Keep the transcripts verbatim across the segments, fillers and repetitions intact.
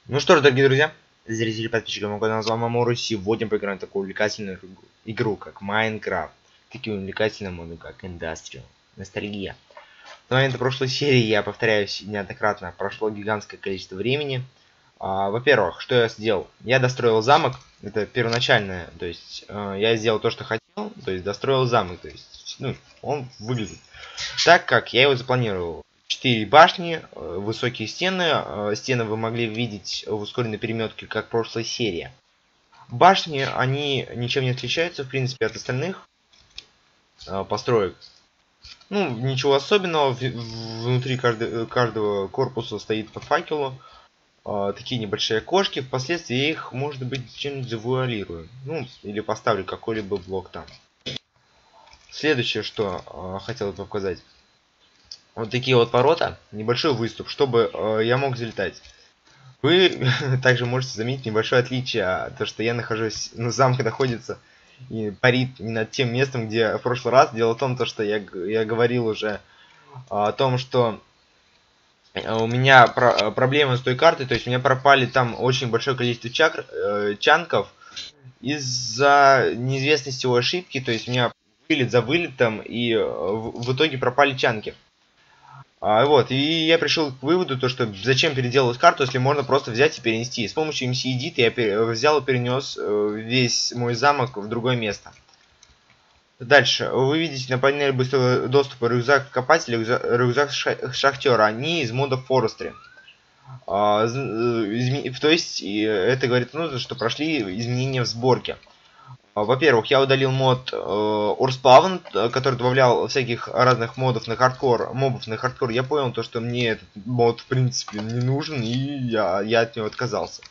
Ну что ж, дорогие друзья, зрители, подписчики моего канала, с вами Мамору. Сегодня поиграем в такую увлекательную игру, как Майнкрафт. Такие увлекательные моды, как Industrial, Ностальгия. На момент прошлой серии, я повторяюсь неоднократно, прошло гигантское количество времени. А, Во-первых, что я сделал? Я достроил замок, это первоначальное, то есть э, я сделал то, что хотел, то есть достроил замок, то есть ну, он выглядит так, как я его запланировал. Четыре башни, высокие стены. Стены вы могли видеть в ускоренной переметке, как в прошлой серии. Башни, они ничем не отличаются, в принципе, от остальных построек. Ну, ничего особенного. Внутри каждый, каждого корпуса стоит по факелу. Такие небольшие окошки. Впоследствии я их, может быть, чем-нибудь завуалирую. Ну, или поставлю какой-либо блок там. Следующее, что хотел бы показать. Вот такие вот ворота, небольшой выступ, чтобы э, я мог залетать. Вы также можете заметить небольшое отличие, то что я нахожусь, ну, замок находится и парит не над тем местом, где в прошлый раз. Дело в том, то, что я, я говорил уже о том, что у меня про проблемы с той картой, то есть у меня пропали там очень большое количество чакр, э, чанков из-за неизвестности его ошибки, то есть у меня вылет за вылетом, и в, в итоге пропали чанки. А, вот, и я пришел к выводу, то, что зачем переделывать карту, если можно просто взять и перенести. С помощью эм си Edit я пер... взял и перенес весь мой замок в другое место. Дальше, вы видите на панели быстрого доступа рюкзак копателя, рюкзак шахтера. Они из мода Forestry. А, изме... То есть, это говорит, ну, что прошли изменения в сборке. Во-первых, я удалил мод э, Орспавн, который добавлял всяких разных модов на хардкор, мобов на хардкор. Я понял то, что мне этот мод в принципе не нужен, и я, я от него отказался.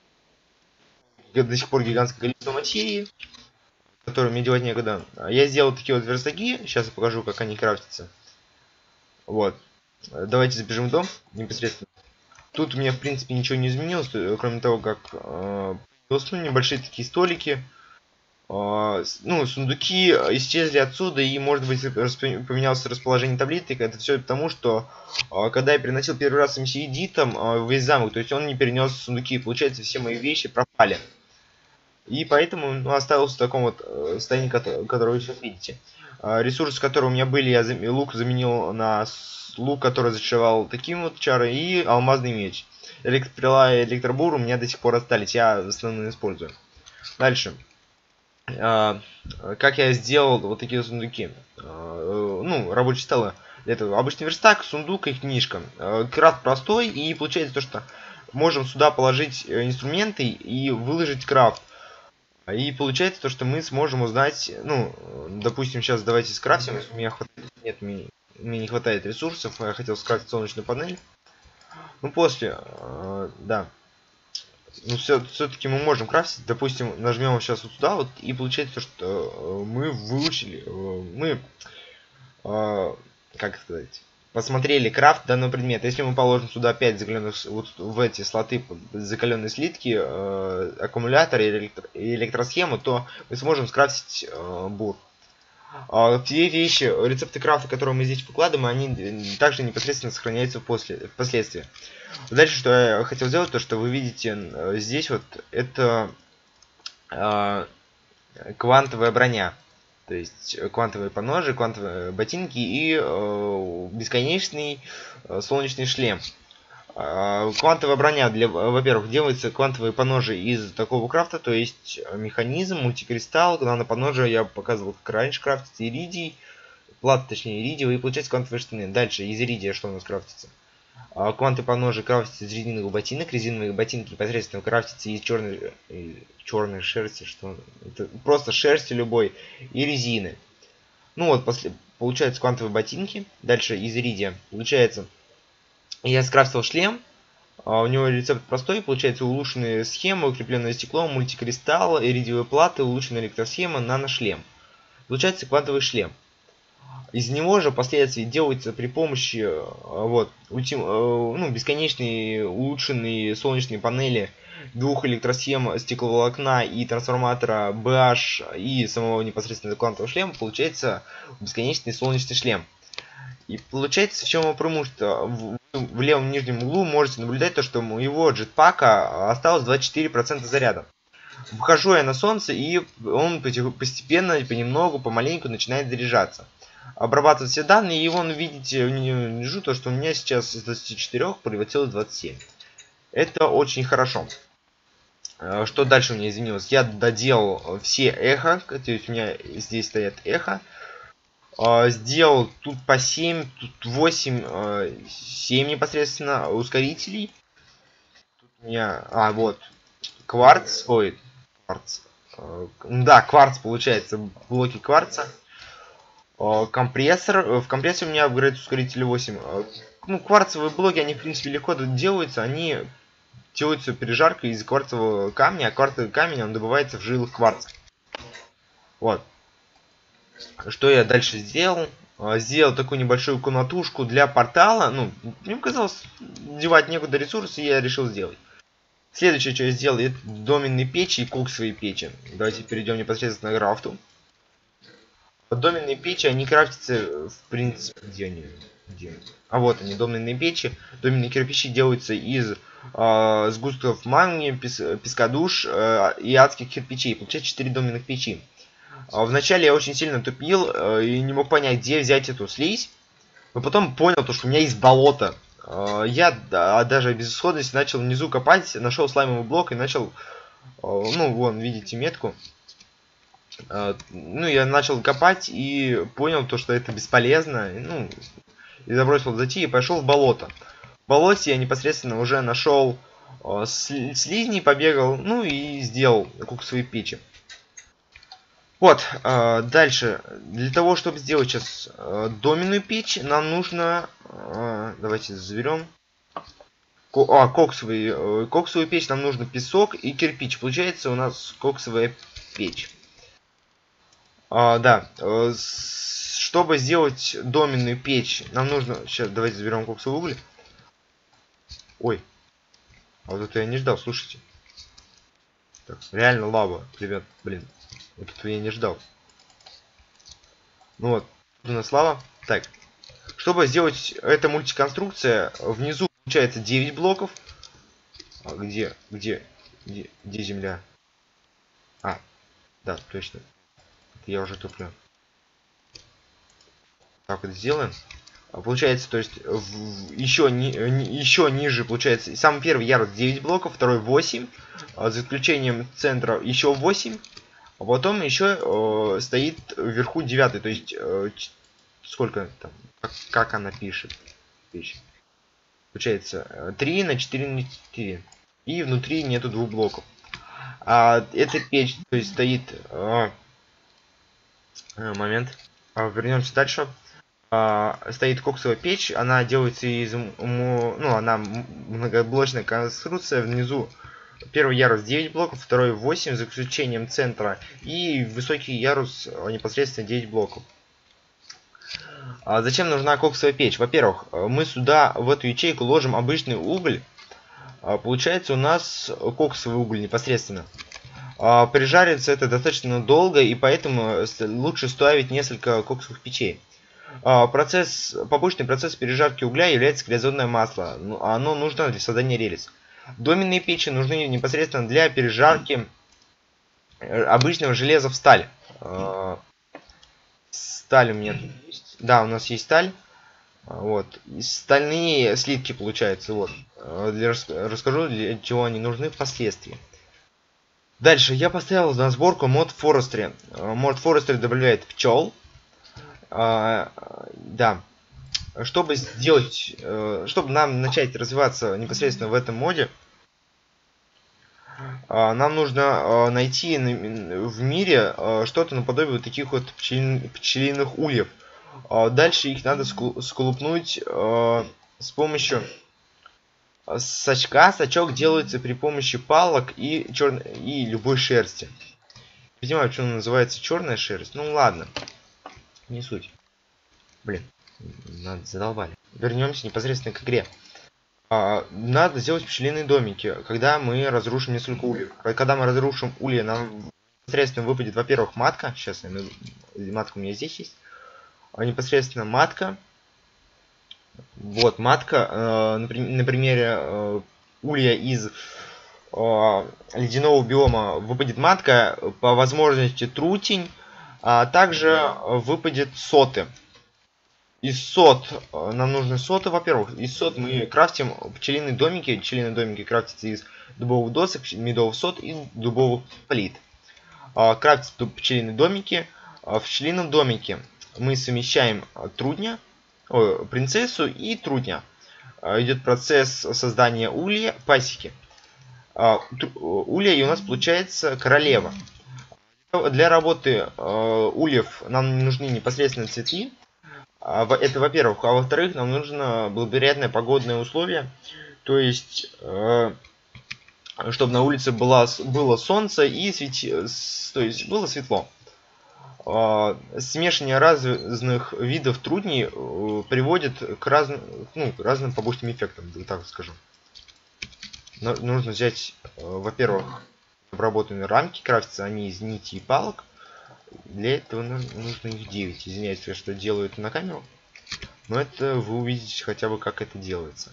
До сих пор гигантское количество материи, которые мне делать некогда. Я сделал такие вот верстаки, сейчас я покажу, как они крафтятся. Вот. Давайте забежим в дом непосредственно. Тут у меня в принципе ничего не изменилось, кроме того, как э, ну, небольшие такие столики. Ну, сундуки исчезли отсюда, и, может быть, поменялось расположение таблеток. Это все потому, что когда я переносил первый раз эм си Edit весь замок, то есть он не перенес сундуки, и получается, все мои вещи пропали. И поэтому, ну, остался в таком вот состоянии, которое вы сейчас видите. Ресурсы, которые у меня были, я зам... лук заменил на лук, который зашивал таким вот чарой, и алмазный меч. Электропила и электробур у меня до сих пор остались, я в основном использую. Дальше. Uh, как я сделал вот такие сундуки, uh, ну, рабочие столы. Это обычный верстак, сундук и книжка. Uh, крафт простой, и получается то, что можем сюда положить инструменты и выложить крафт. И получается то, что мы сможем узнать, ну, допустим, сейчас давайте скрафтим, если у меня хватает, нет, мне, мне не хватает ресурсов, я хотел скрафтить солнечную панель. Ну, после, uh, да. Ну, все-таки мы можем крафтить. Допустим, нажмем сейчас вот сюда, вот, и получается, что мы выучили, мы, э, как сказать, посмотрели крафт данного предмета. Если мы положим сюда опять закаленных, вот в эти слоты закаленные слитки, э, аккумулятор и электро, электросхему, то мы сможем скрафтить э, бур. Uh, все вещи, рецепты крафта, которые мы здесь выкладываем, они также непосредственно сохраняются после, впоследствии. Дальше, что я хотел сделать, то что вы видите uh, здесь вот, это uh, квантовая броня. То есть квантовые поножи, квантовые ботинки и uh, бесконечный uh, солнечный шлем. Квантовая броня, для, во-первых, делается квантовые поножи из такого крафта, то есть механизм, мультикристалл, на поножи я показывал, как раньше крафтится иридий, плата, точнее иридиевая, и получается квантовые штаны. Дальше из иридия что у нас крафтится? Кванты поножи крафтятся из резиновых ботинок, резиновые ботинки непосредственно крафтятся из черной, черной шерсти, что это просто шерсти любой, и резины. Ну вот, после, получается квантовые ботинки, дальше из иридия получается. Я скрафтил шлем, а у него рецепт простой, получается улучшенные схемы, укрепленное стекло, мультикристалл, иридиевые платы, улучшенная электросхема, наношлем. Получается квантовый шлем. Из него же впоследствии делается при помощи вот, ультим, ну, бесконечные улучшенные солнечные панели, двух электросхем, стекловолокна и трансформатора би эйч и самого непосредственно квантового шлема, получается бесконечный солнечный шлем. И получается, в чем его преимущество? в левом нижнем углу можете наблюдать то, что у моего джетпака осталось двадцать четыре процента заряда. Выхожу я на солнце, и он постепенно, понемногу, помаленьку начинает заряжаться. Обрабатывать все данные, и вон, видите, внизу то, что у меня сейчас из двадцати четырёх превратилось в двадцать семь. Это очень хорошо. Что дальше у меня изменилось? Я доделал все эхо, то есть у меня здесь стоят эхо. Сделал тут по семь, тут восемь, семь непосредственно ускорителей. Тут у меня, а вот, кварц, ой, кварц, да, кварц получается, блоки кварца. Компрессор, в компрессоре у меня апгрейд ускоритель восемь. Ну, кварцевые блоки, они в принципе легко делаются, они делаются пережаркой из кварцевого камня, а кварцевый камень, он добывается в жилах кварца. Вот. Что я дальше сделал? Сделал такую небольшую комнатушку для портала. Ну, мне казалось, девать некуда ресурсы, и я решил сделать. Следующее, что я сделал, это доменные печи и коксовые печи. Давайте перейдем непосредственно к крафту. Доменные печи, они крафтятся, в принципе, где они? Где? А вот они, доменные печи. Доменные кирпичи делаются из э, сгустков магния, пес, пескадуш э, и адских кирпичей. Получается четыре доменных печи. Э, вначале я очень сильно тупил э, и не мог понять, где взять эту слизь. Но потом понял, то, что у меня есть болото. Э, я да, даже без исходности начал внизу копать, нашел слаймовый блок и начал... Э, ну, вон, видите метку. Ну, я начал копать и понял то, что это бесполезно. Ну, и забросил зайти и пошел в болото. В болоте я непосредственно уже нашел э, слизней, побегал, ну и сделал коксовые печи. Вот, э, дальше. Для того, чтобы сделать сейчас э, доменную печь, нам нужно... Э, давайте заберем. Ко а, коксовый, э, коксовую печь нам нужно песок и кирпич. Получается у нас коксовая печь. А, да, чтобы сделать доменную печь, нам нужно... Сейчас, давайте заберем коксовый уголь. Ой, а вот это я не ждал, слушайте. Так, реально лава, ребят, блин. Вот этого я не ждал. Ну вот, тут у нас лава. Так, чтобы сделать эта мультиконструкция, внизу получается девять блоков. А где, где, где, где земля? А, да, точно. Я уже туплю. Так вот сделаем. Получается, то есть в, еще, ни, еще ниже получается самый первый ярус девять блоков, второй восемь, за исключением центра еще восемь, а потом еще э, стоит вверху девятый, то есть э, сколько там, как, как она пишет. Получается три на четыре на четыре. И внутри нету двух блоков. А эта печь, то есть стоит... Э, момент. Вернемся дальше. Стоит коксовая печь, она делается из, ну, она многоблочная конструкция. Внизу первый ярус девять блоков, второй восемь, за исключением центра, и высокий ярус непосредственно девять блоков. А зачем нужна коксовая печь? Во-первых, мы сюда, в эту ячейку, ложим обычный уголь. Получается у нас коксовый уголь непосредственно. Прижарится это достаточно долго, и поэтому лучше ставить несколько коксовых печей. Процесс, побочный процесс пережарки угля является клеозонное масло. Оно нужно для создания рельс. Доменные печи нужны непосредственно для пережарки обычного железа в сталь. Сталь у меня тут есть. Да, у нас есть сталь. Вот. И стальные слитки получается. Вот. Для, расскажу, для чего они нужны впоследствии. Дальше я поставил на сборку мод Forestry. Мод Forestry добавляет пчел. А, да. Чтобы сделать, чтобы нам начать развиваться непосредственно в этом моде, нам нужно найти в мире что-то наподобие вот таких вот пчелиных ульев. Дальше их надо сколупнуть с помощью сачка. Сачок делается при помощи палок и, черной, и любой шерсти. Не понимаю, почему называется черная шерсть. Ну ладно. Не суть. Блин, надо задолбали. Вернемся непосредственно к игре. А, надо сделать пчелиные домики, когда мы разрушим несколько ульев. Когда мы разрушим улья, нам непосредственно выпадет, во-первых, матка. Сейчас я, матка у меня здесь есть. А непосредственно матка. Вот матка, э, на, на примере э, улья из э, ледяного биома выпадет матка, по возможности трутень, а также выпадет соты. Из сот э, нам нужны соты, во-первых. Из сот мы крафтим пчелиные домики. Пчелиные домики крафтятся из дубовых досок, медовых сот и дубовых плит. Э, крафтятся пчелиные домики. Э, в пчелином домике мы совмещаем трудня, о, принцессу и трудня. Э, идет процесс создания улья, пасеки. Э, улья, и у нас получается королева. Для работы э, ульев нам нужны непосредственно цветы. Это во-первых, а во-вторых, нам нужно благоприятное погодные условия, то есть, э, чтобы на улице было, было солнце и свети, то есть было светло. Э, смешивание разных видов трудней э, приводит к разным, ну, разным побочным эффектам, так скажу. Но нужно взять, э, во-первых, обработанные рамки, крафтятся они из нити и палок. Для этого нужно их девять. Извиняюсь, что делаю это на камеру. Но это вы увидите хотя бы, как это делается.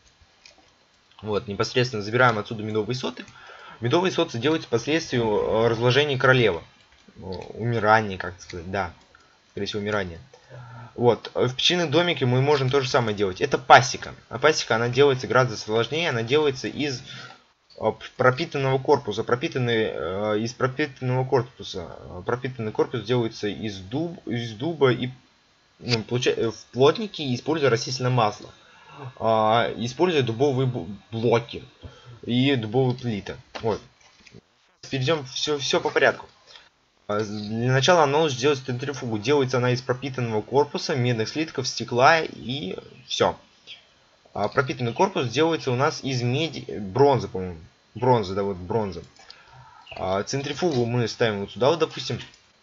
Вот, непосредственно забираем отсюда медовые соты. Медовые соты делаются впоследствии разложения королевы. Умирания, как сказать, да. Скорее всего, умирания. Вот, в пчелином домике мы можем то же самое делать. Это пасека. А пасека, она делается гораздо сложнее. Она делается из пропитанного корпуса. Пропитанный, э, из пропитанного корпуса. Пропитанный корпус делается из, дуб, из дуба и ну, получается, в плотнике, используя растительное масло. Э, используя дубовые блоки и дубовые плиты. Вот. Перейдем все, все по порядку. Для начала нам нужно сделать центрифугу. Делается она из пропитанного корпуса, медных слитков, стекла и все. А пропитанный корпус делается у нас из меди, бронзы, по-моему. Бронза, да, вот бронза. А центрифугу мы ставим вот сюда, вот, допустим.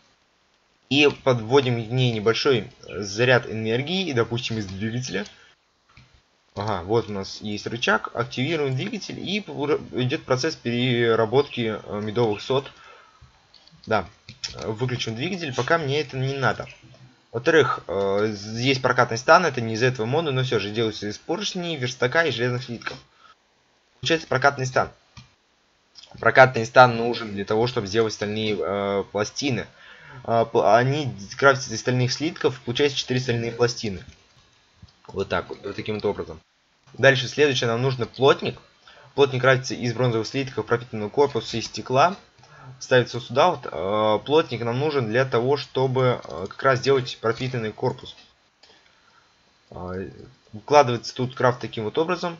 И подводим к ней небольшой заряд энергии, и, допустим, из двигателя. Ага, вот у нас есть рычаг. Активируем двигатель, и идет процесс переработки медовых сот. Да, выключим двигатель, пока мне это не надо. Во-вторых, э, есть прокатный стан, это не из этого мода, но все же делается из поршней, верстака и железных слитков. Получается прокатный стан. Прокатный стан нужен для того, чтобы сделать стальные э, пластины. Э, они крафтятся из стальных слитков, получается четыре стальные пластины. Вот так вот, вот таким вот образом. Дальше следующее нам нужно плотник. Плотник крафтится из бронзовых слитков, пропитанного корпуса и стекла. Ставится сюда. Вот, э, плотник нам нужен для того, чтобы э, как раз сделать пропитанный корпус. Э, укладывается тут крафт таким вот образом.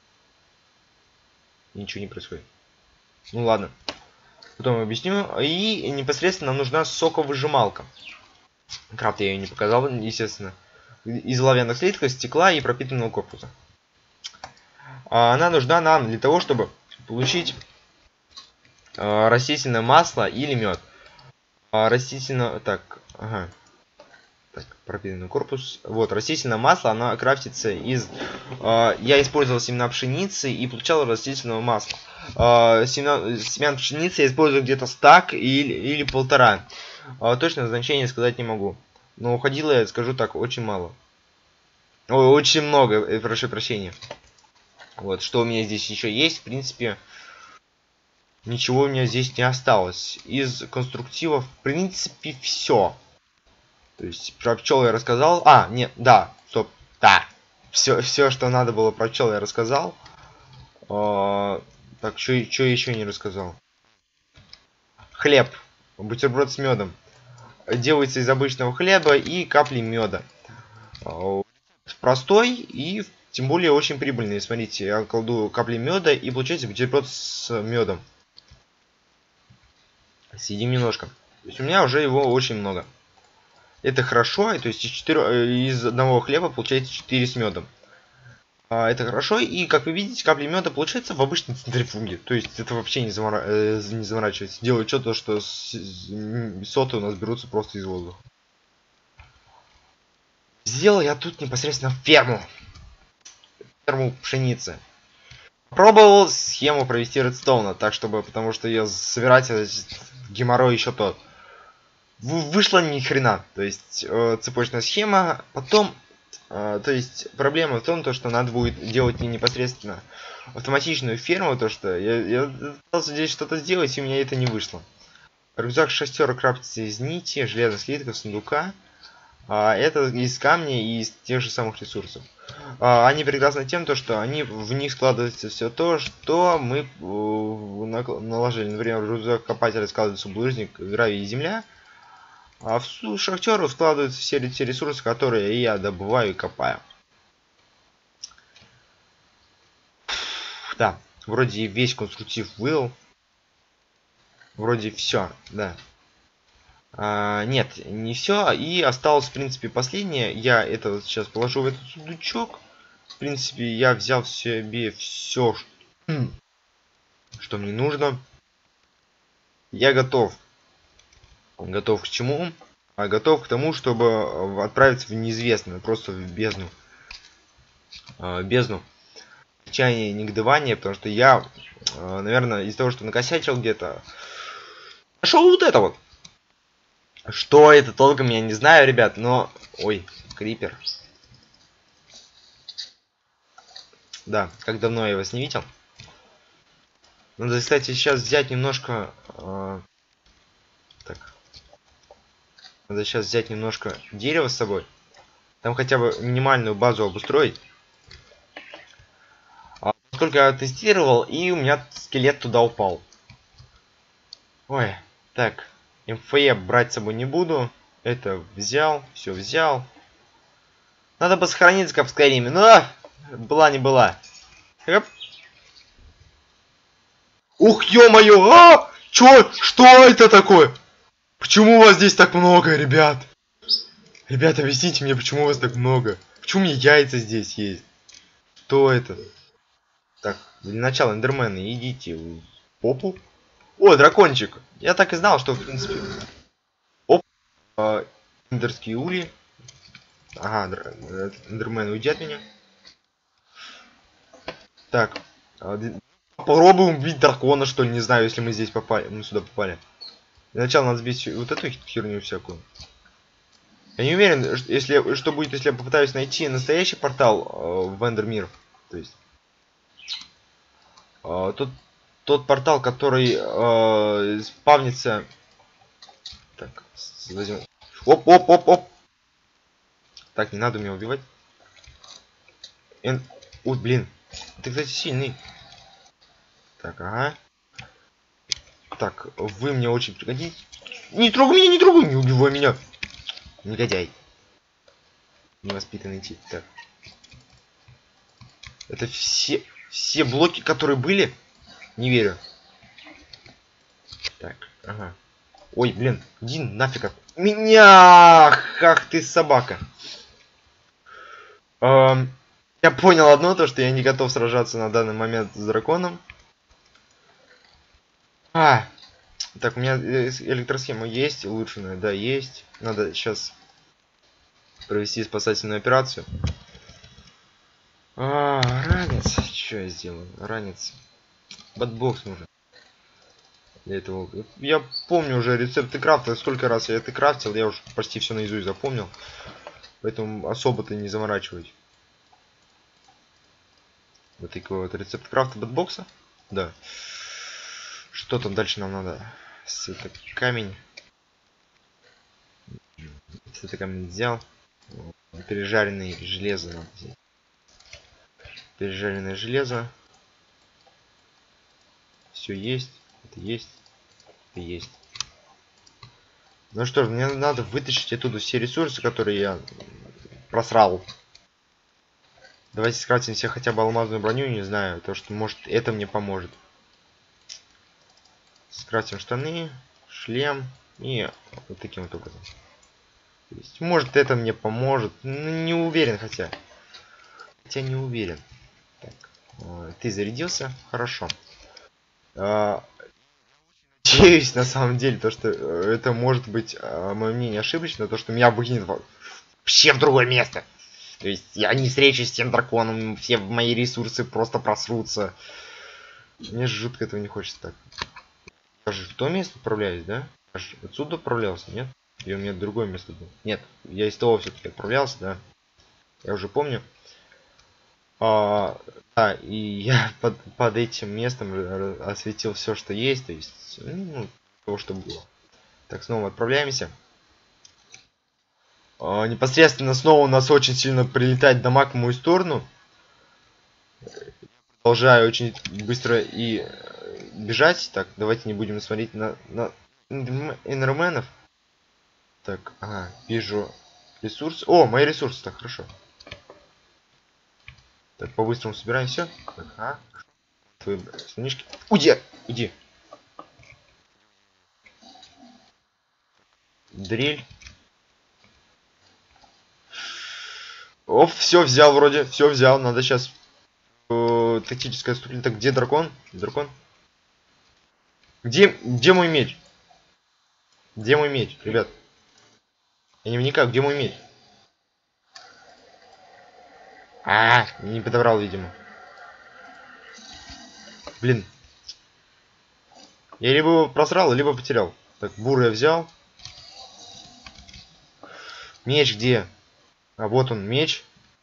И ничего не происходит. Ну ладно. Потом объясню. И непосредственно нам нужна соковыжималка. Крафт я ее не показал, естественно. Из оловянных слитков, стекла и пропитанного корпуса. Она нужна нам для того, чтобы получить э, растительное масло или мед. А, растительное... Так, ага. Так, пропитанный корпус. Вот, растительное масло, оно крафтится из... Э, я использовал семена пшеницы и получал растительного масла. Э, семена, семян пшеницы я использую где-то стак или, или полтора. Э, точное значение сказать не могу. Но уходило, я скажу так, очень мало. Ой, очень много, э, прошу прощения. Вот, что у меня здесь еще есть, в принципе, ничего у меня здесь не осталось. Из конструктива, в принципе, все. То есть, про пчел я рассказал. А, нет, да, стоп, да. Все, все, что надо было про пчел, я рассказал. А, так, что еще не рассказал? Хлеб. Бутерброд с медом. Делается из обычного хлеба и капли меда. Простой и тем более очень прибыльный. Смотрите, я кладу капли меда и получается бутерброд с медом. Съедим немножко. То есть у меня уже его очень много. Это хорошо, то есть из, четырех, из одного хлеба получается четыре с медом. А, это хорошо, и как вы видите, капли меда получается в обычной центрифуге. То есть это вообще не, замора... э, не заморачивается. Делаю что-то, что с... соты у нас берутся просто из воздуха. Сделал я тут непосредственно ферму. Ферму пшеницы. Пробовал схему провести редстоуна, так чтобы, потому что ее собирать геморрой еще тот. Вышло ни хрена. То есть э, цепочная схема. Потом А, то есть проблема в том, то, что надо будет делать не непосредственно автоматичную ферму, то что я, я пытался здесь что-то сделать, и у меня это не вышло. Рюкзак шестерок крафтится из нити, железных слитков, сундука. А, это из камня и из тех же самых ресурсов. А, они прекрасны тем, то, что они в них складывается все то, что мы э, наложили. Например, в рюкзак копателя складывается булыжник, гравий и земля. А в шахтеру складываются все те ресурсы, которые я добываю и копаю. Да, вроде весь конструктив был. Вроде все, да. А, нет, не все. И осталось, в принципе, последнее. Я это вот сейчас положу в этот сундучок. В принципе, я взял себе все, что мне нужно. Я готов. Готов к чему? А готов к тому, чтобы отправиться в неизвестное, просто в бездну. А, бездну. Отчаяние, негодование, потому что я, наверное, из-за того, что накосячил где-то, нашел вот это вот. Что это толком, я не знаю, ребят, но... Ой, крипер. Да, как давно я вас не видел. Надо, кстати, сейчас взять немножко... Э, так. Надо сейчас взять немножко дерева с собой. Там хотя бы минимальную базу обустроить. А, только я тестировал, и у меня скелет туда упал. Ой, так. эм эф е брать с собой не буду. Это взял, все взял. Надо бы сохраниться как в Скайриме. Но была не была. Оп. Ух, ё-моё! А! Чё? Что это такое? Почему у вас здесь так много, ребят? Ребята, объясните мне, почему у вас так много? Почему у меня яйца здесь есть? Что это? Так, для начала, эндермены, идите в попу. О, дракончик! Я так и знал, что, в принципе... Оп! Э, эндерские ули. Ага, эндермен, уйди от меня. Так. Попробуем убить дракона, что ли, не знаю, если мы здесь попали. Мы сюда попали. Для начала надо сбить вот эту херню всякую. Я не уверен, если, что будет, если я попытаюсь найти настоящий портал э, в Эндермир. То есть... Э, тот, тот портал, который э, спавнится... Так, возьмем... Оп, оп, оп, оп! Так, не надо меня убивать. Эн... Ой, блин. Ты, кстати, сильный. Так, ага. Так, вы мне очень пригодитесь. Не трогай меня, не трогай, не убивай меня. Негодяй. Невоспитанный тип. Так. Это все, все блоки, которые были? Не верю. Так, ага. Ой, блин, иди нафиг от меня! Ах ты собака. Эм, я понял одно, то что я не готов сражаться на данный момент с драконом. А, так, у меня электросхема есть, улучшенная, да, есть. Надо сейчас провести спасательную операцию. А, ранец. Что я сделаю? Ранец. Батбокс нужен. Для этого. Я помню уже рецепты крафта. Сколько раз я это крафтил, я уже почти все наизусть запомнил. Поэтому особо-то не заморачиваюсь. Вот такой вот рецепт крафта батбокса. Да. Что там дальше нам надо? Это камень. Это камень взял. Пережаренное железо надо взять. Пережаренное железо. Все есть. Это есть. Это есть. Ну что ж, мне надо вытащить оттуда все ресурсы, которые я просрал. Давайте скрафтим себе хотя бы алмазную броню, не знаю. То, что может это мне поможет. Скрафтим штаны, шлем и вот таким вот образом. То есть, может это мне поможет. Ну, не уверен хотя. Хотя не уверен. Так, э, ты зарядился? Хорошо. Э, надеюсь, на самом деле, то, что это может быть, э, мое мнение ошибочно, то, что меня выкинет вообще в другое место. То есть я не встречусь с тем драконом, все мои ресурсы просто просрутся. Мне жутко этого не хочется так. Я же в то место отправляюсь, да? Я же отсюда отправлялся, нет? Или у меня другое место было? Нет, я из того все-таки отправлялся, да? Я уже помню. А, да, и я под, под этим местом осветил все, что есть, то есть, ну, то, что было. Так, снова отправляемся. А, непосредственно снова у нас очень сильно прилетает дамаг в мою сторону. Продолжаю очень быстро и бежать. Так, давайте не будем смотреть на, на энерменов. Так, ага, вижу ресурс. О, мои ресурсы, так, хорошо. Так, по-быстрому собираем все. Ага. Твои слонишки. Уйди! Уйди! Дрель. Оп, все взял вроде, все взял. Надо сейчас э, тактическое отступление. Так, где дракон? Дракон? Где, где мой меч? Где мой меч, ребят? Я не вникаю, где мой меч? А, не подобрал, видимо. Блин. Я либо его просрал, либо потерял. Так, бур я взял. Меч где? А вот он, меч.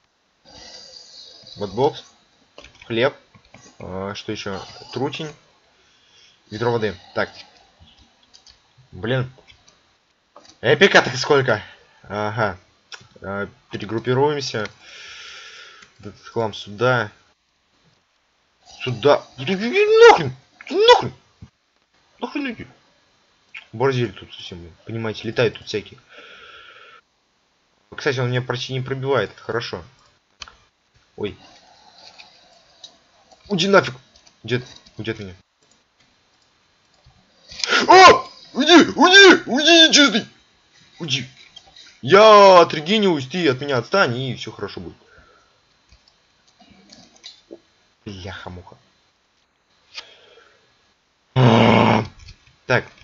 Вот бокс. Хлеб. А, что еще? Трутень. Ведро воды. Так. Блин. Эпика так сколько? Ага. А, перегруппируемся. Этот хлам сюда. Сюда. Нахрен! Нахрен! Нахрен иди. Борзели тут совсем. Понимаете, летают тут всякие. Кстати, он меня почти не пробивает. Это хорошо. Ой. Уйди нафиг! Уйди, уйди от меня. А! Уйди! Уйди! Уйди, нечистый! Уйди! Я отрегениваюсь, ты от меня отстань, и все хорошо будет. Бляха-муха. Так.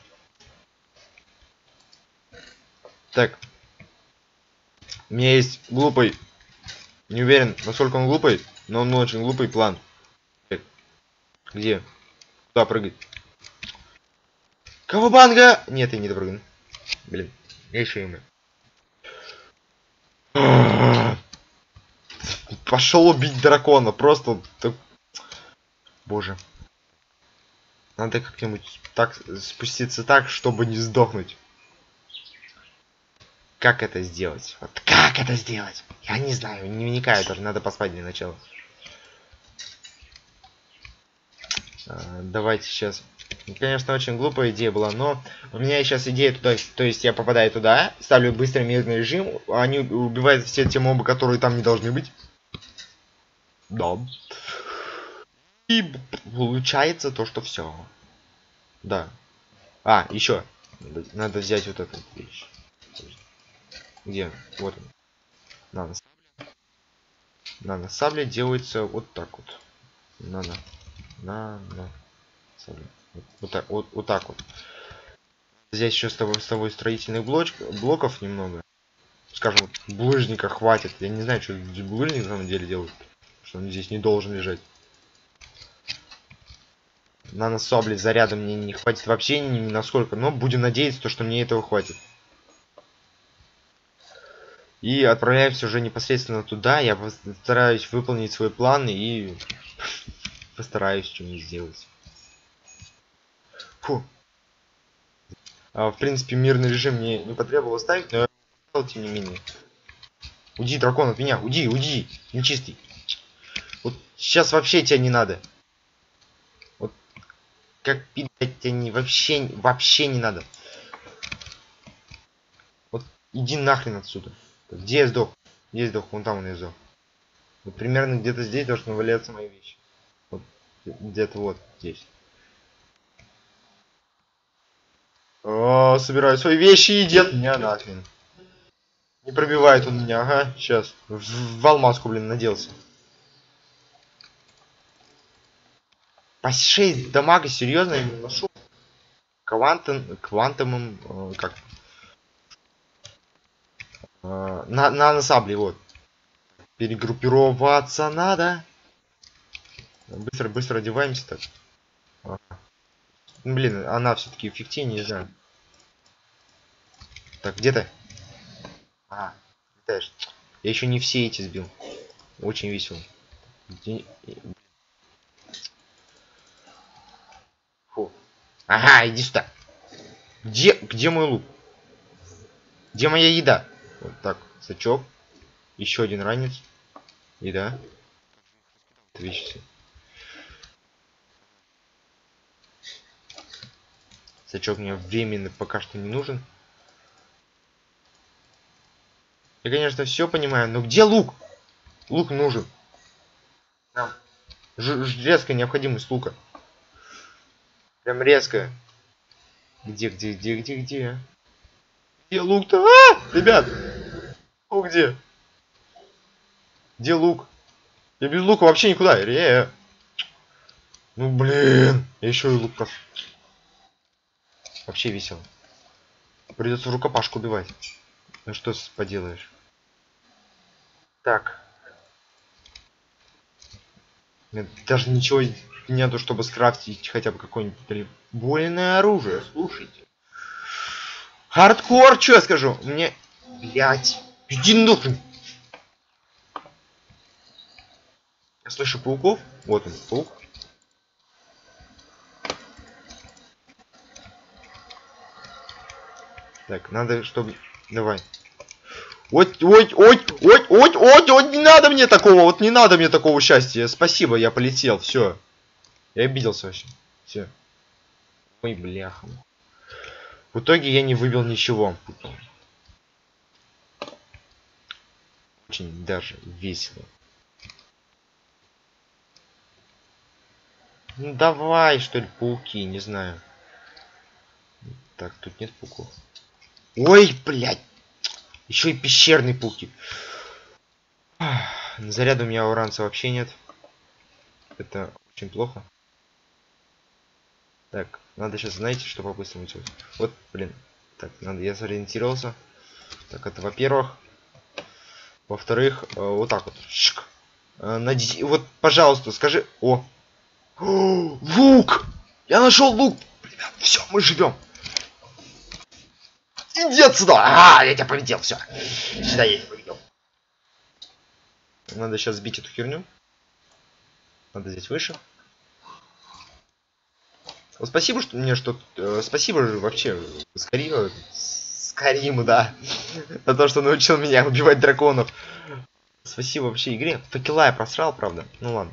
Так. У меня есть глупый. Не уверен, насколько он глупый, но он очень глупый план. Так. Где? Куда прыгать? Кавабанга! Нет, я не допрыгну. Блин, я еще имя. Пошел убить дракона, просто... Боже. Надо как-нибудь так спуститься так, чтобы не сдохнуть. Как это сделать? Вот как это сделать? Я не знаю, не вникаю тоже, надо поспать для начала. А, давайте сейчас. Конечно, очень глупая идея была, но у меня сейчас идея туда, то есть я попадаю туда, ставлю быстрый мирный режим, они убивают все те мобы, которые там не должны быть. Да. И получается то, что все. Да. А, еще. Надо, надо взять вот эту вещь. Где? Вот он. Нано сабля. Нано сабля делается вот так вот. Нано. Нано сабля. Вот, вот, так, вот, вот так вот. Здесь еще с тобой, с тобой строительных блоч, блоков немного. Скажем, булыжника хватит. Я не знаю, что булыжник на самом деле делает. Что он здесь не должен лежать. Нано сабли заряда мне не хватит вообще ни насколько. Но будем надеяться, то, что мне этого хватит. И отправляемся уже непосредственно туда. Я постараюсь выполнить свой план и постараюсь что-нибудь сделать. Фу. А, в принципе, мирный режим мне не потребовалось ставить, но я сделал, тем не менее. Уйди, дракон, от меня. Уйди, уйди. Нечистый. Вот сейчас вообще тебя не надо. Вот как пидать тебя не вообще, вообще не надо. Вот иди нахрен отсюда. Где я сдох? Где я сдох? Вон там он я сдох. Вот примерно где-то здесь должны валяться мои вещи. Вот где-то вот здесь. О, собираю свои вещи и идет меня нахрен. Не пробивает он меня, ага, сейчас. В, в алмазку, блин, наделся. По шесть дамага, серьезно, я не ношу. Квантом, квантовым, э, как? Э, на, на сабле, вот. Перегруппироваться надо. Быстро, быстро одеваемся так. Ага. Блин, она все-таки эффективнее, не знаю. Так, где ты? А, летаешь. Я еще не все эти сбил. Очень весело. Где... Фу. Ага, иди сюда. Где, где мой лук? Где моя еда? Вот так, сачок. Еще один ранец. Еда. Вещи. Сачок мне временно пока что не нужен. Я, конечно, все понимаю, но где лук? Лук нужен. Нам резкая необходимость лука. Прям резкая. Где, где, где, где, где? Где лук-то? А, ребят! Лук где? Где лук? Я без лука вообще никуда. Ре. Ну блин. Я еще и лук просто. Вообще весело. Придется в рукопашку убивать. Ну что поделаешь. Так. Мне даже ничего нету, чтобы скрафтить хотя бы какое-нибудь больное оружие. Слушайте. Хардкор, что я скажу? Мне... Блять. Иди нахрен. Я слышу пауков. Вот он, паук. Так, надо, чтобы... Давай. Ой, ой, ой, ой, ой, ой, ой, не надо мне такого, вот не надо мне такого счастья. Спасибо, я полетел, все. Я обиделся вообще. Все. Ой, бляха. В итоге я не выбил ничего. Очень даже весело. Ну давай, что ли, пауки, не знаю. Так, тут нет пауков. Ой, блядь. Еще и пещерные пауки. Заряда у меня уранца вообще нет. Это очень плохо. Так, надо сейчас, знаете, что по-быстрому делать? Вот, блин. Так, надо, я сориентировался. Так, это во-первых. Во-вторых, э, вот так вот. Шик. Э, нади... Вот, пожалуйста, скажи... О! О! Лук! Я нашел лук! Ребят, все, мы живем. Иди отсюда! А, я тебя повидел, все. Сюда я тебя повидел. Надо сейчас сбить эту херню. Надо здесь выше. Вот спасибо, что мне что... Э, спасибо же вообще Скариму, Скариму, да. За то, что научил меня убивать драконов. Спасибо вообще игре. Факела я просрал, правда. Ну ладно.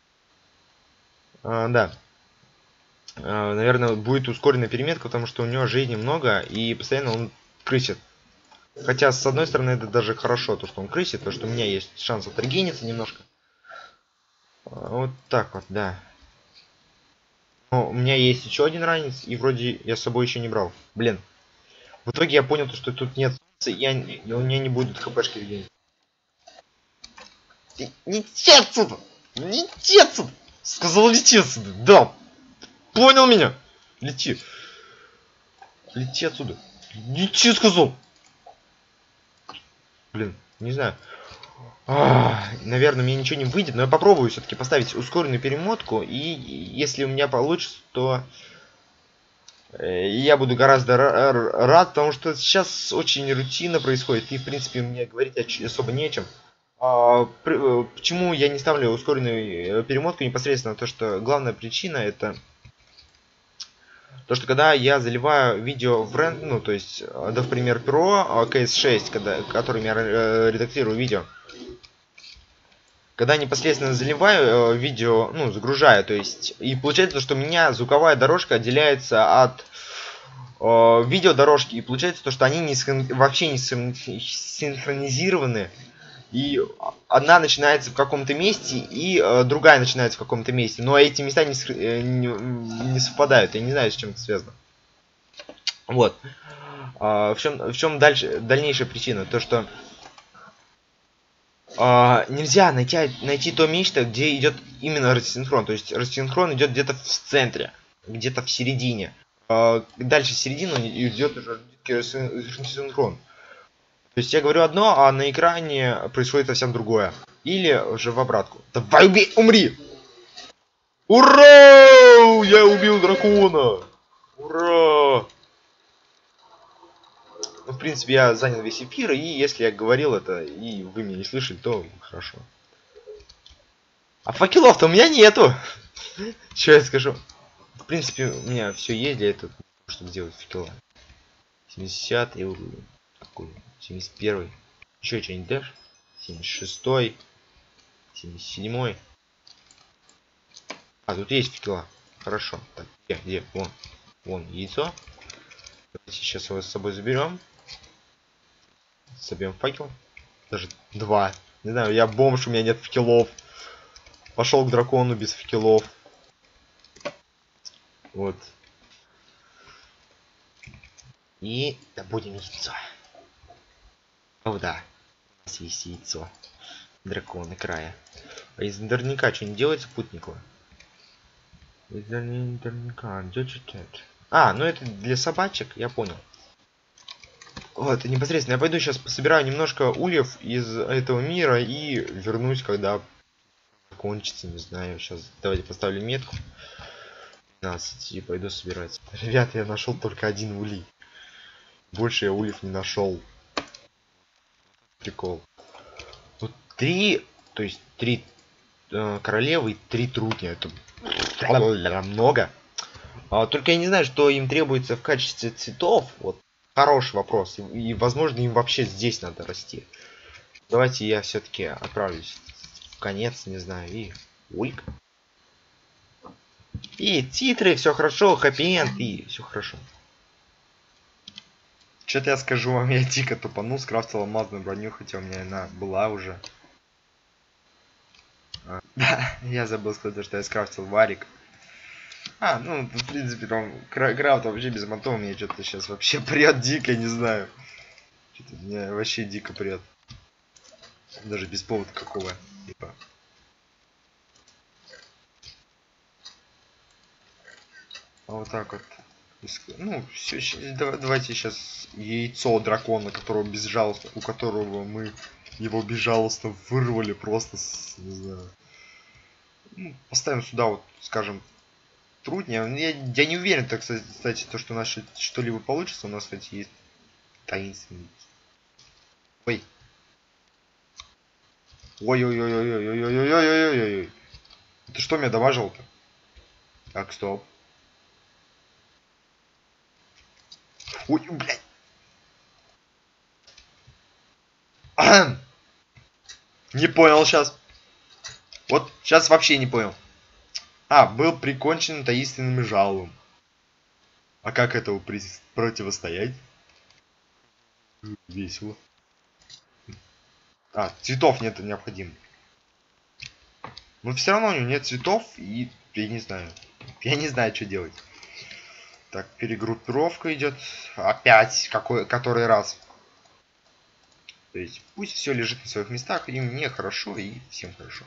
А, да. А, наверное, будет ускоренная переметка, потому что у него жизни много, и постоянно он крысит. Хотя, с одной стороны, это даже хорошо, то, что он крысит, то, что у меня есть шанс отрегениться немножко. А, вот так вот, да. Но у меня есть еще один ранец, и вроде я с собой еще не брал. Блин. В итоге я понял, что тут нет солнца, и, я, и у меня не будет хпшки регенить. Лети отсюда! Лети отсюда! Сказал, лети отсюда! Да! Понял меня? Лети. Лети отсюда. Лети, сказал. Блин, не знаю. А, наверное, мне ничего не выйдет, но я попробую все-таки поставить ускоренную перемотку, и если у меня получится, то я буду гораздо рад, потому что сейчас очень рутинно происходит, и в принципе мне говорить особо не о чем. А, почему я не ставлю ускоренную перемотку непосредственно? То, что главная причина это то, что когда я заливаю видео в рендер, ну то есть Adobe Premiere Pro кей эс шесть, когда, которым я редактирую видео, когда непосредственно заливаю э, видео, ну, загружаю, то есть, и получается, что у меня звуковая дорожка отделяется от э, видеодорожки, и получается то, что они не син... вообще не синхронизированы, и одна начинается в каком-то месте, и э, другая начинается в каком-то месте, но эти места не, э, не, не совпадают, я не знаю, с чем это связано. Вот. Э, в чем, в чем дальше, дальнейшая причина? То, что Uh, нельзя найти, найти то место, где идет именно рассинхрон. То есть рассинхрон идет где-то в центре, где-то в середине. Uh, дальше середину идет уже рассинхрон. То есть я говорю одно, а на экране происходит совсем другое. Или уже в обратку. Давай убей, умри! Ура! Я убил дракона! Ура! Ну, в принципе, я занял весь эфир, и если я говорил это, и вы меня не слышали, то хорошо. А факелов-то у меня нету! Что я скажу? В принципе, у меня все есть для этого, чтобы сделать факела. семидесятый уровень. Какой? семьдесят первый. Еще что-нибудь дашь? семьдесят шестой. семьдесят седьмой. А, тут есть факела. Хорошо. Так, где, где? Вон. Вон яйцо. Давайте сейчас его с собой заберем. Соберем факел. Даже два. Не знаю, я бомж, у меня нет факелов. Пошел к дракону без факелов. Вот. И добудем яйцо. О, да. У нас есть яйцо. Драконы края. А из наверняка что-нибудь делается путнику? Из наверняка. А, ну это для собачек, я понял. Вот, непосредственно. Я пойду сейчас пособираю немножко ульев из этого мира и вернусь, когда кончится, не знаю. Сейчас давайте поставлю метку. пятнадцать и пойду собирать. Ребята, я нашел только один улей. Больше я ульев не нашел. Прикол. Вот три, то есть три э, королевы и три трутня. Это много. А, только я не знаю, что им требуется в качестве цветов. Вот хороший вопрос. И, и возможно, им вообще здесь надо расти. Давайте я все-таки отправлюсь в конец, не знаю, и ульк. И титры, все хорошо, хэппи-энд, и все хорошо. Что-то я скажу вам, я дико тупанул, скрафтил алмазную броню, хотя у меня она была уже. А, да, я забыл сказать, что я скрафтил варик. А, ну, в принципе, там, крафт вообще без мотов, мне что-то сейчас вообще прет дико, не знаю. Что-то меня вообще дико прет. Даже без повода какого. Типа. А вот так вот. Ну, все, давайте сейчас яйцо дракона, которого безжалостно, у которого мы его безжалостно вырвали просто с, не знаю. Ну, поставим сюда вот, скажем, труднее. Я, я не уверен, так кстати, то, что у нас что-либо получится. У нас, кстати, есть таинственный. Ой. Ой-ой-ой-ой-ой-ой-ой-ой-ой-ой-ой-ой. Ты что меня дамажил-то? Так, стоп. Ой, блядь. Не понял сейчас. Вот сейчас вообще не понял. А, был прикончен таинственным жалом. А как этому противостоять? Весело. А, цветов нет, необходимо. Но все равно у него нет цветов, и я не знаю. Я не знаю, что делать. Так, перегруппировка идет. Опять, какой, который раз. То есть пусть все лежит на своих местах, и мне хорошо, и всем хорошо.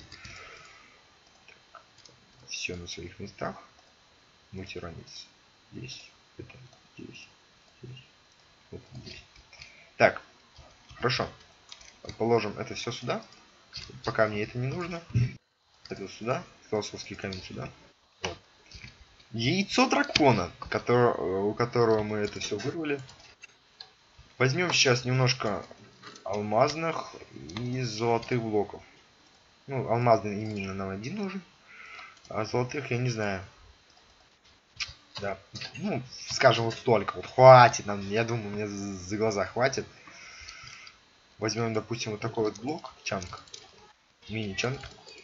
Все на своих местах. Мультиранец. Здесь, это, здесь, здесь, вот здесь. Так, хорошо. Положим это все сюда. Пока мне это не нужно. Это сюда. Философский камень сюда. Вот. Яйцо дракона, который, у которого мы это все вырвали. Возьмем сейчас немножко алмазных и золотых блоков. Ну, алмазный именно нам один нужен. А золотых я не знаю. Да. Ну, скажем, вот столько. Вот хватит нам. Я думаю, мне за глаза хватит. Возьмем, допустим, вот такой вот блок. Чанк. Мини-чанк.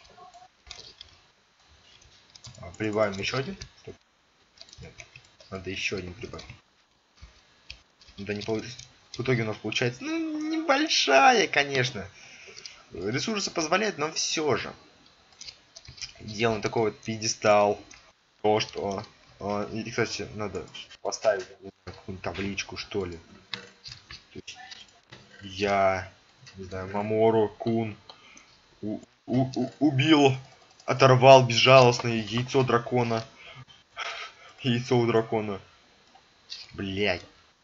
Прибавим еще один. Стоп. Нет. Надо еще один прибавить. Да не получится. В итоге у нас получается, ну, небольшая, конечно. Ресурсы позволяют, но все же. Делаем такой вот пьедестал. То, что... И, кстати, надо поставить какую-нибудь табличку, что ли. То есть я, не знаю, Мамору Кун у, у, у, убил, оторвал безжалостное яйцо дракона. Яйцо у дракона. Блять.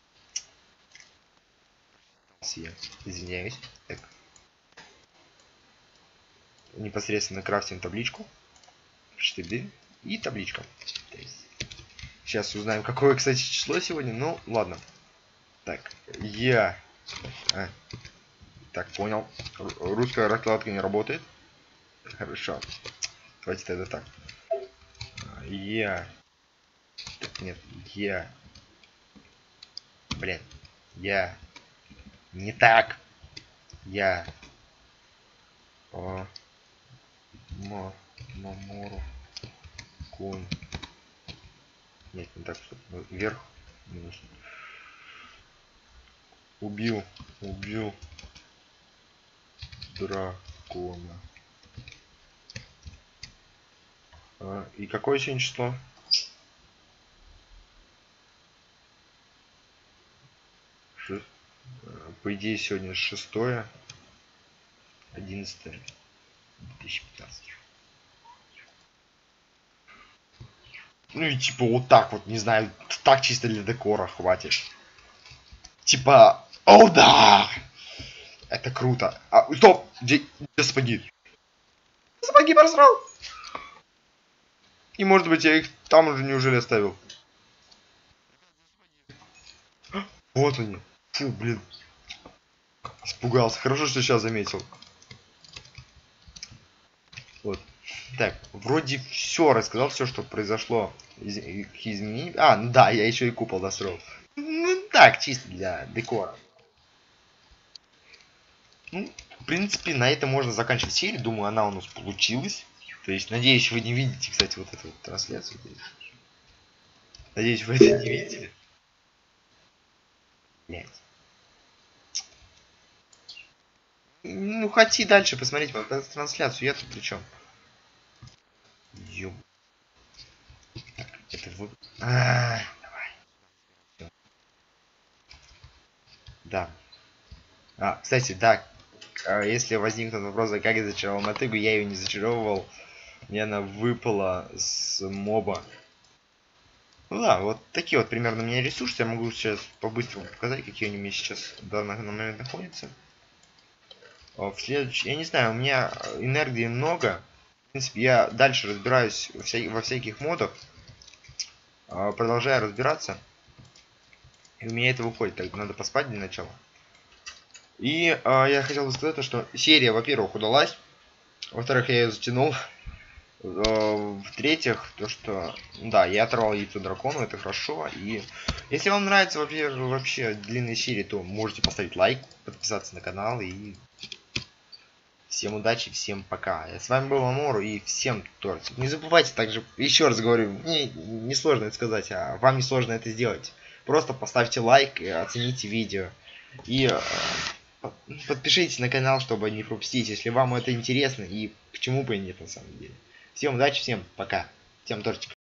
Я извиняюсь. Так. Непосредственно крафтим табличку. четыре и табличка. Сейчас узнаем, какое, кстати, число сегодня. Ну, ладно. Так, я... А, так, понял. Ру- Русская раскладка не работает. Хорошо. Давайте тогда так. А, Я... Так, нет, я... Блин. Я... Не так. Я... О... Мо... Мамору... Кун... Нет, не так, что вверх. Минус. Убил. Убил. Дракона. А, и какое сегодня число? Ши- а, По идее, сегодня шестое, одиннадцатое, две тысячи пятнадцатый. Ну и типа вот так вот, не знаю, так чисто для декора хватит. Типа, о да! Это круто. А, стоп! Где, где сапоги? Сапоги просрал! И может быть я их там уже неужели оставил? Вот они. Фу, блин. Испугался. Хорошо, что сейчас заметил. Вот. Так, вроде все рассказал, все, что произошло из изменений. А, ну да, я еще и купол достроил. Ну так, чисто для декора. Ну, в принципе, на этом можно заканчивать серию. Думаю, она у нас получилась. То есть, надеюсь, вы не видите, кстати, вот эту вот трансляцию. Надеюсь, вы это не видели. Блять. Ну, хоти дальше посмотреть по трансляцию. Я тут при чем? Ёб. Так, это вы... А, давай. Да. А, кстати, да. а, Если возникнут вопросы, как я зачаровал мотыгу, я ее не зачаровывал. Мне она выпала с моба. Ну да, вот такие вот примерно у меня ресурсы. Я могу сейчас по-быстрому показать, какие они у меня сейчас в данный момент находятся. А, В следующий... Я не знаю, у меня энергии много. В принципе, я дальше разбираюсь во, вся... во всяких модах. А, Продолжаю разбираться. И у меня это выходит. Так, надо поспать для начала. И а, я хотел бы сказать, то, что серия, во-первых, удалась. Во-вторых, я ее затянул. А, В-третьих, то, что... Да, я оторвал яйцо дракону, это хорошо. И если вам нравятся вообще, вообще длинные серии, то можете поставить лайк, подписаться на канал. И всем удачи, всем пока. С вами был Амору и всем торт. Не забывайте также, еще раз говорю, мне не сложно это сказать, а вам не сложно это сделать. Просто поставьте лайк и оцените видео. И э, подпишитесь на канал, чтобы не пропустить, если вам это интересно, и почему бы и нет на самом деле. Всем удачи, всем пока. Всем тортик.